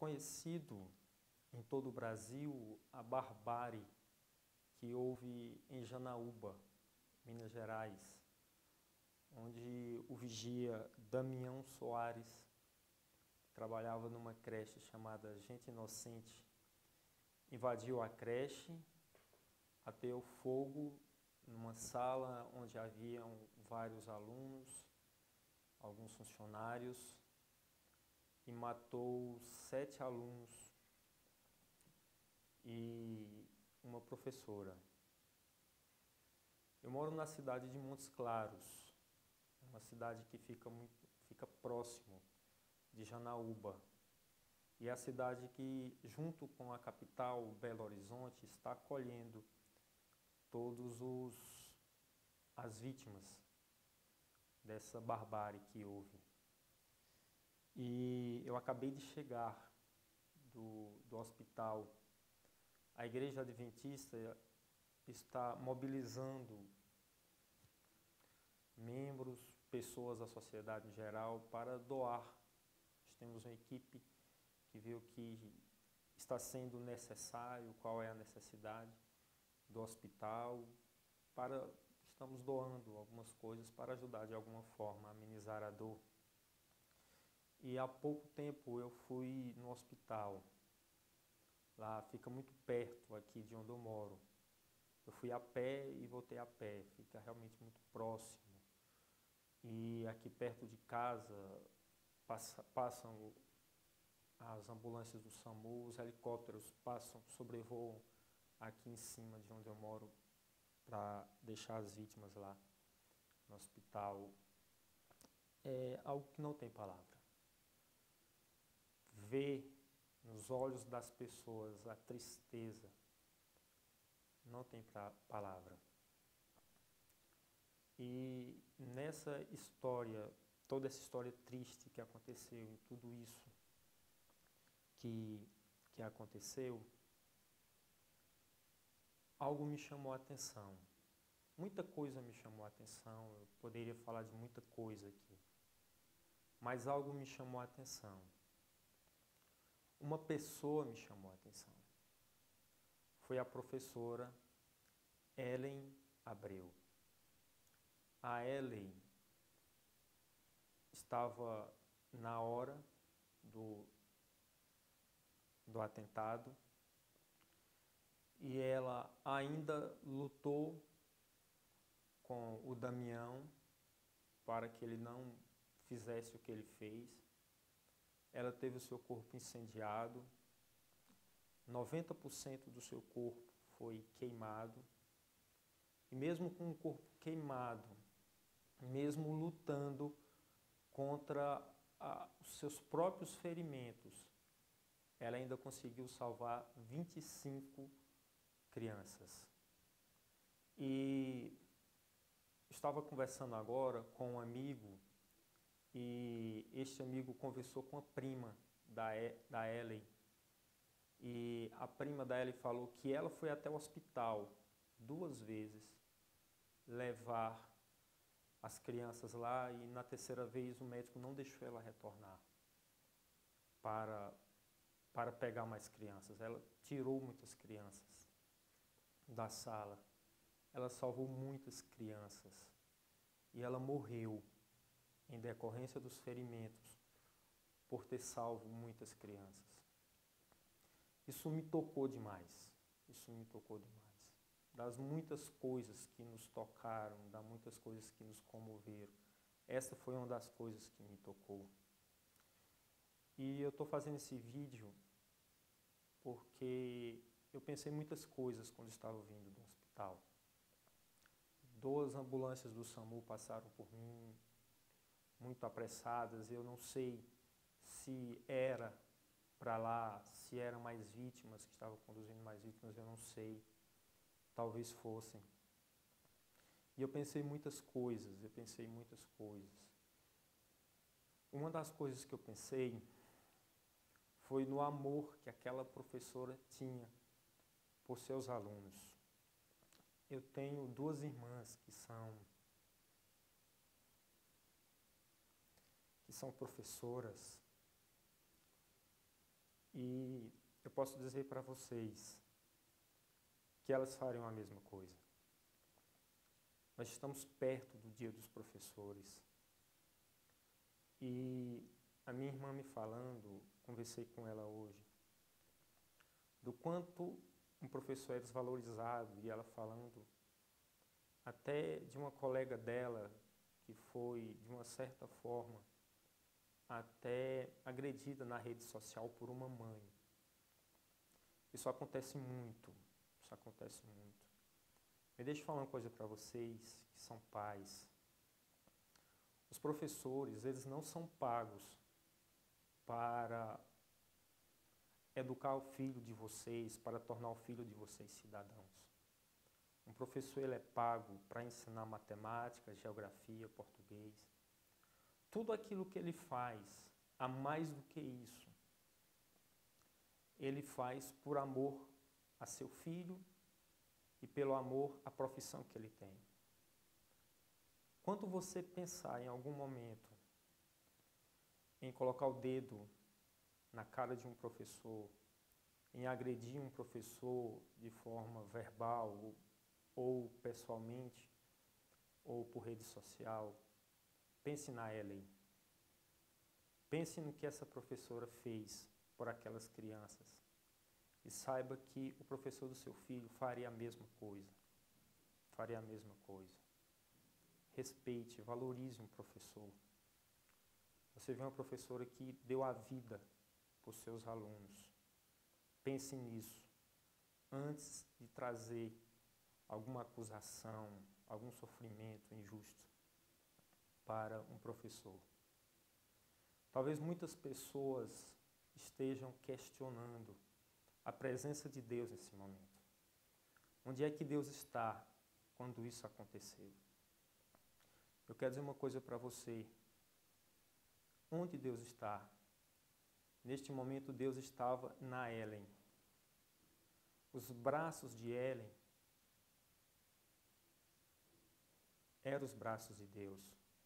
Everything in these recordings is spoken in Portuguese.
conhecido em todo o Brasil a barbárie que houve em Janaúba, Minas Gerais, onde o vigia Damião Soares trabalhava numa creche chamada Gente Inocente, invadiu a creche, ateou fogo numa sala onde haviam vários alunos, alguns funcionários, e matou 7 alunos e uma professora. Eu moro na cidade de Montes Claros, uma cidade que fica próximo de Janaúba. E é a cidade que, junto com a capital, Belo Horizonte, está acolhendo as vítimas dessa barbárie que houve. E eu acabei de chegar do hospital. A Igreja Adventista está mobilizando membros, pessoas da sociedade em geral, para doar. Nós temos uma equipe que vê o que está sendo necessário, qual é a necessidade do hospital, estamos doando algumas coisas para ajudar de alguma forma a amenizar a dor. E há pouco tempo eu fui no hospital, lá fica muito perto aqui de onde eu moro. Eu fui a pé e voltei a pé, fica realmente muito próximo. E aqui perto de casa passam as ambulâncias do SAMU, os helicópteros sobrevoam aqui em cima de onde eu moro para deixar as vítimas lá no hospital. É algo que não tem palavra. Ver nos olhos das pessoas a tristeza não tem palavra. E nessa história, toda essa história triste que aconteceu, em tudo isso que aconteceu, algo me chamou a atenção. Muita coisa me chamou a atenção, eu poderia falar de muita coisa aqui. Mas algo me chamou a atenção. Uma pessoa me chamou a atenção. Foi a professora Ellen Abreu. A Ellen estava na hora do atentado e ela ainda lutou com o Damião para que ele não fizesse o que ele fez. Ela teve o seu corpo incendiado, 90% do seu corpo foi queimado, e mesmo com o corpo queimado, mesmo lutando contra os seus próprios ferimentos, ela ainda conseguiu salvar 25 crianças. E estava conversando agora com um amigo, e este amigo conversou com a prima da Ellen. E a prima da Ellen falou que ela foi até o hospital 2 vezes levar as crianças lá, e na 3ª vez o médico não deixou ela retornar para pegar mais crianças. Ela tirou muitas crianças da sala. Ela salvou muitas crianças. E ela morreu em decorrência dos ferimentos por ter salvo muitas crianças. Isso me tocou demais. Isso me tocou demais. Das muitas coisas que nos tocaram, das muitas coisas que nos comoveram, essa foi uma das coisas que me tocou. E eu estou fazendo esse vídeo porque eu pensei em muitas coisas quando estava vindo do hospital. 2 ambulâncias do SAMU passaram por mim, muito apressadas. Eu não sei se era para lá, se eram mais vítimas, que estavam conduzindo mais vítimas, eu não sei. Talvez fossem. E eu pensei em muitas coisas, Uma das coisas que eu pensei foi no amor que aquela professora tinha por seus alunos. Eu tenho 2 irmãs que são professoras, E eu posso dizer para vocês que elas fariam a mesma coisa. Nós estamos perto do Dia dos Professores. E a minha irmã me falando, conversei com ela hoje, do quanto um professor é desvalorizado, e ela falando até de uma colega dela que foi, de uma certa forma, até agredida na rede social por uma mãe. Isso acontece muito, isso acontece muito. Me deixe falar uma coisa para vocês que são pais. Os professores, eles não são pagos para educar o filho de vocês, para tornar o filho de vocês cidadãos. Um professor, ele é pago para ensinar matemática, geografia, português. Tudo aquilo que ele faz, a mais do que isso, ele faz por amor a seu filho e pelo amor à profissão que ele tem. Quando você pensar em algum momento em colocar o dedo na cara de um professor, em agredir um professor de forma verbal ou pessoalmente, ou por rede social, pense na Ellen. Pense no que essa professora fez por aquelas crianças. E saiba que o professor do seu filho faria a mesma coisa. Faria a mesma coisa. Respeite, valorize um professor. Você vê uma professora que deu a vida por seus alunos. Pense nisso. Antes de trazer alguma acusação, algum sofrimento injusto para um professor. Talvez muitas pessoas estejam questionando a presença de Deus nesse momento. Onde é que Deus está quando isso aconteceu? Eu quero dizer uma coisa para você. Onde Deus está? Neste momento, Deus estava na Ellen. Os braços de Ellen eram os braços de Deus.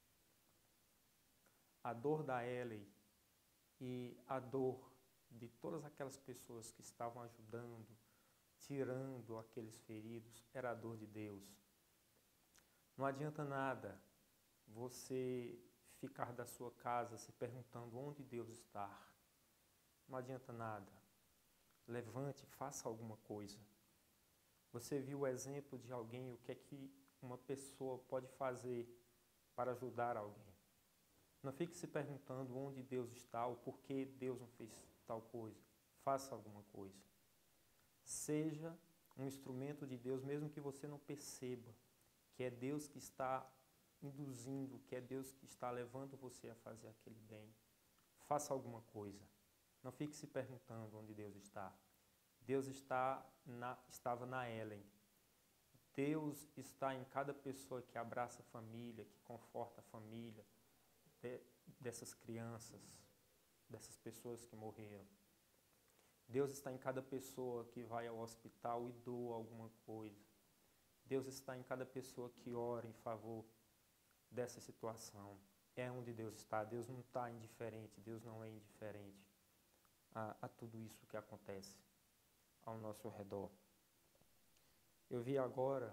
A dor da Ellen e a dor de todas aquelas pessoas que estavam ajudando, tirando aqueles feridos, era a dor de Deus. Não adianta nada você ficar da sua casa se perguntando onde Deus está. Não adianta nada. Levante, faça alguma coisa. Você viu o exemplo de alguém, o que é que uma pessoa pode fazer para ajudar alguém. Não fique se perguntando onde Deus está ou por que Deus não fez tal coisa. Faça alguma coisa. Seja um instrumento de Deus, mesmo que você não perceba que é Deus que está induzindo, que é Deus que está levando você a fazer aquele bem. Faça alguma coisa. Não fique se perguntando onde Deus está. Deus estava na Ellen. Deus está em cada pessoa que abraça a família, que conforta a família, dessas crianças, dessas pessoas que morreram. Deus está em cada pessoa que vai ao hospital e doa alguma coisa. Deus está em cada pessoa que ora em favor dessa situação. É onde Deus está. Deus não está indiferente. Deus não é indiferente a tudo isso que acontece ao nosso redor. Eu vi agora,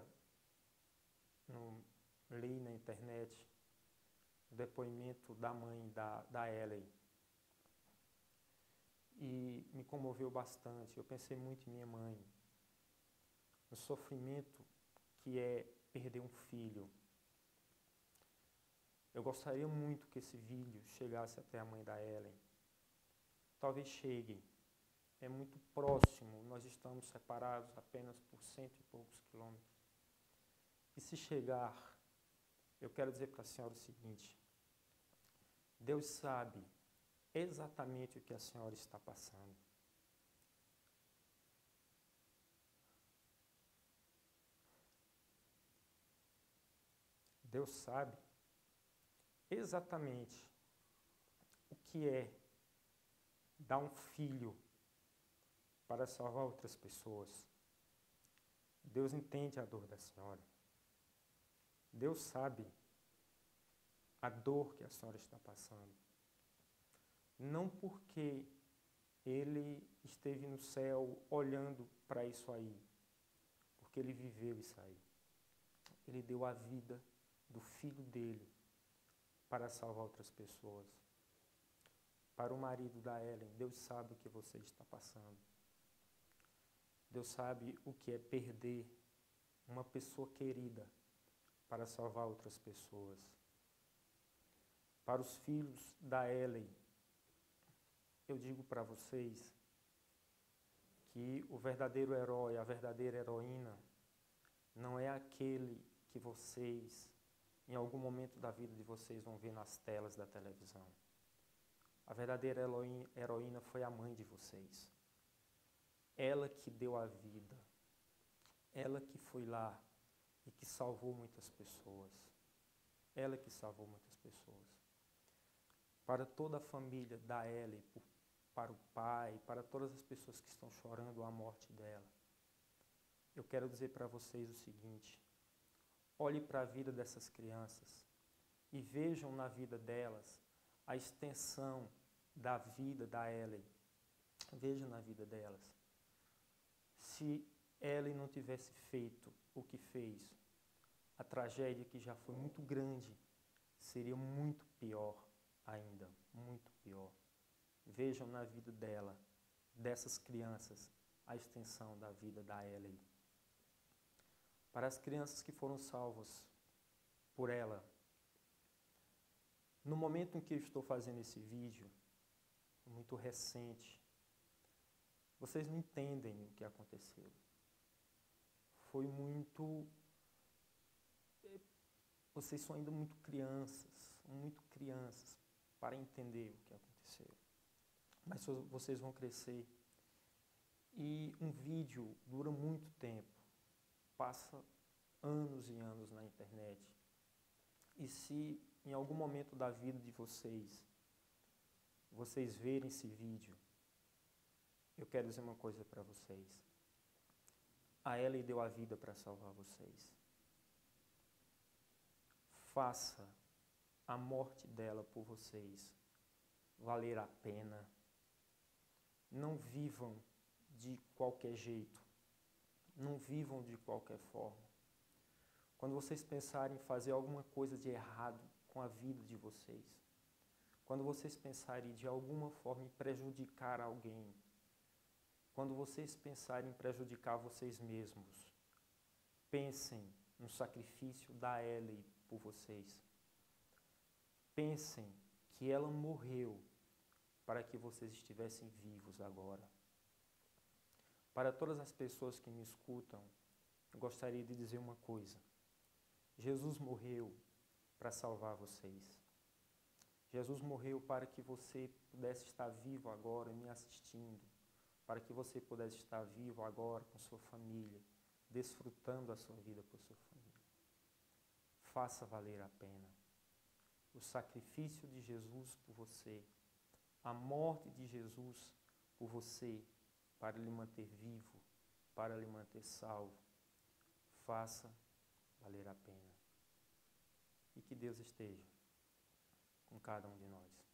li na internet, o depoimento da mãe da Ellen. E me comoveu bastante. Eu pensei muito em minha mãe, no sofrimento que é perder um filho. Eu gostaria muito que esse vídeo chegasse até a mãe da Ellen. Talvez chegue. É muito próximo, nós estamos separados apenas por 100 e poucos quilômetros. E se chegar, eu quero dizer para a senhora o seguinte: Deus sabe exatamente o que a senhora está passando. Deus sabe exatamente o que é dar um filho para salvar outras pessoas. Deus entende a dor da senhora. Deus sabe a dor que a senhora está passando. Não porque ele esteve no céu olhando para isso aí, porque ele viveu isso aí. Ele deu a vida do filho dele para salvar outras pessoas. Para o marido da Ellen, Deus sabe o que você está passando. Deus sabe o que é perder uma pessoa querida para salvar outras pessoas. Para os filhos da Ellen, eu digo para vocês que o verdadeiro herói, a verdadeira heroína, não é aquele que vocês, em algum momento da vida de vocês, vão ver nas telas da televisão. A verdadeira heroína foi a mãe de vocês. Ela que deu a vida. Ela que foi lá e que salvou muitas pessoas. Ela que salvou muitas pessoas. Para toda a família da Ellie, para o pai, para todas as pessoas que estão chorando a morte dela, eu quero dizer para vocês o seguinte: olhe para a vida dessas crianças e vejam na vida delas a extensão da vida da Ellie. Vejam na vida delas. Se Ellie não tivesse feito o que fez, a tragédia que já foi muito grande seria muito pior ainda, muito pior. Vejam na vida dela, dessas crianças, a extensão da vida da Ellie. Para as crianças que foram salvas por ela, no momento em que eu estou fazendo esse vídeo, muito recente, vocês não entendem o que aconteceu. Foi muito... Vocês são ainda muito crianças para entender o que aconteceu. Mas vocês vão crescer. E um vídeo dura muito tempo, passa anos e anos na internet. E se em algum momento da vida de vocês verem esse vídeo, eu quero dizer uma coisa para vocês. A Ellie deu a vida para salvar vocês. Faça a morte dela por vocês valer a pena. Não vivam de qualquer jeito. Não vivam de qualquer forma. Quando vocês pensarem em fazer alguma coisa de errado com a vida de vocês, quando vocês pensarem de alguma forma em prejudicar alguém, quando vocês pensarem em prejudicar vocês mesmos, pensem no sacrifício da Ellie por vocês. Pensem que ela morreu para que vocês estivessem vivos agora. Para todas as pessoas que me escutam, eu gostaria de dizer uma coisa. Jesus morreu para salvar vocês. Jesus morreu para que você pudesse estar vivo agora me assistindo, para que você pudesse estar vivo agora com sua família, desfrutando a sua vida por sua família. Faça valer a pena. O sacrifício de Jesus por você, a morte de Jesus por você, para lhe manter vivo, para lhe manter salvo, faça valer a pena. E que Deus esteja com cada um de nós.